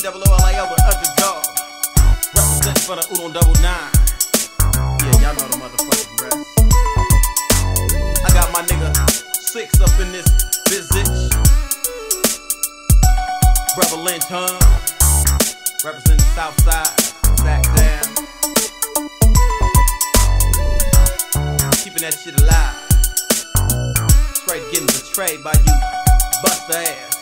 BOOLIO with Underdog. Represent for the Udon 99. Yeah, y'all know the motherfucking rest. I got my nigga 6 up in this visit. Brother Lynch, representing the South Side. Back down. Keeping that shit alive. Straight getting betrayed by you buster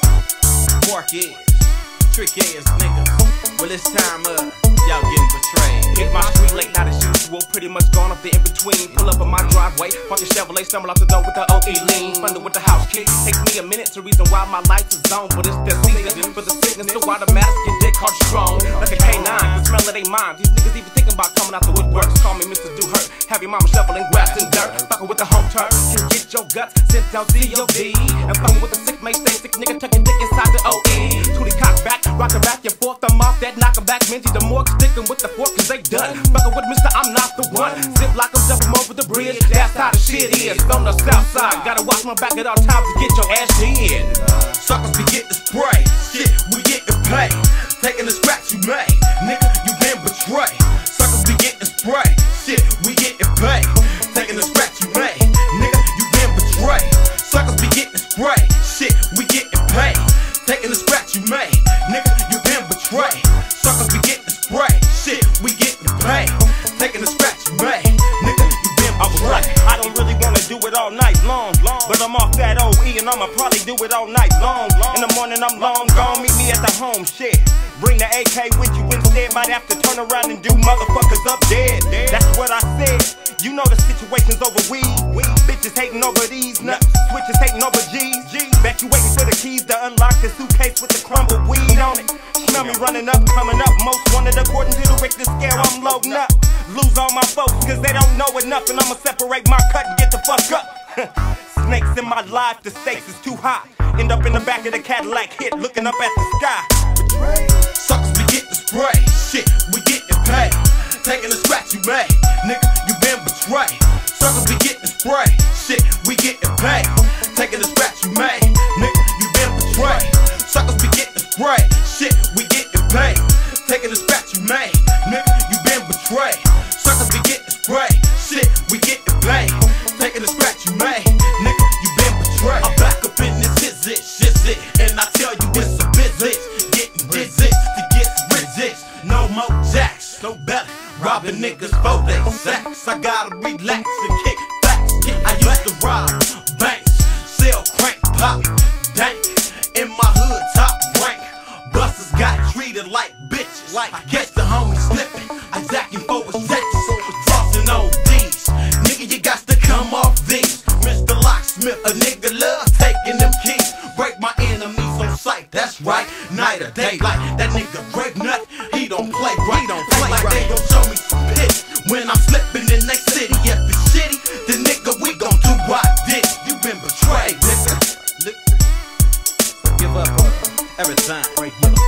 ass, mark ass, trick ass niggas. Well, it's time y'all getting betrayed. Hit my street late night as usual, pretty much gone up the in-between. Pull up on my driveway, fucking Chevrolet, stumble out the door with the OE lean. Thunder with the house key, takes me a minute to reason why my life is on. But it's the season for the sickness, so automatic get dick hard strong. Like a K9, the smell of they mind. These niggas even thinking about coming out the woodworks. Call me Mr. Do Hurt, have your mama shoveling grass and dirt. Fucking with the home turn, can get your guts sent down COD. And fucking with the sick mate, stay sick nigga, tucking dick inside the OE. Tootie cock back, rockin' back and forth, I'm off that knock 'em back. Minty the morgue, sticking with the fork cause they done. Fuckin' with Mr. I'm not the one. Zip like I'm jumping over the bridge. That's how the shit is. On the south side, gotta watch my back at all times to get your ass in. Suckers be getting sprayed. Shit, we getting paid. Taking the scratch you made. Nigga, you been betrayed. Suckers be getting sprayed. Shit, we getting paid. Taking the scratch you made. Nigga, you been betrayed. Suckers be getting sprayed. Shit, we getting paid. Taking the scratch you made. Nigga, you been betrayed. Suckers be getting sprayed. Shit, we getting paid. Taking the scratch you made. Nigga, you been betrayed. I don't really wanna do it all night long, but I'm off that OE and I'ma probably do it all night long. In the morning I'm long gone, meet me at the home, shit. Bring the AK with you instead, might have to turn around and do motherfuckers up dead. That's what I said. You know the situation's over weed. Bitches hating over these nuts, switches hating over G's. Bet you waiting for the keys to unlock the suitcase with the crumbled weed on it. Smell me running up, coming up, most wanted according to the Richter scale. I'm loading up. Lose all my folks cause they don't know enough, and I'ma separate my cut and get the fuck up. Snakes in my life, the stakes is too high. End up in the back of the Cadillac hit, looking up at the sky. Suckers be getting sprayed. Shit, we getting paid. Taking the scratch you made. Nigga, you been betrayed. Suckers be getting sprayed. Shit, we getting paid. Taking the scratch you made. Nigga, you been betrayed. Suckers be getting sprayed. Shit, we getting paid. Taking the scratch you made. Nigga, you been betrayed. Suckers be getting sprayed. Shit, we getting paid. Taking the scratch you made. Nigga, you been betrayed. I'm back up in this shit, and I tell you it's a business. Getting digits to get rich. No more jacks, no better. Robbing niggas for they sacks. I gotta relax and kick back. I used to rob banks, sell crank, pop, dank. In my hood, top rank. Busters got treated like bitches. I catch the homie slipping, I jack him for a sex. Tossing ODs, nigga, you got to come off these. Mr. Locksmith, a nigga love taking them keys. Break my enemies on sight, that's right. Night or daylight, that nigga grape nut, he don't play right. He don't play like right. They gon' show me some piss when I'm slipping in they city. If it's shitty, then nigga, we gon' do what this. You been betrayed, nigga. Give up every time right here.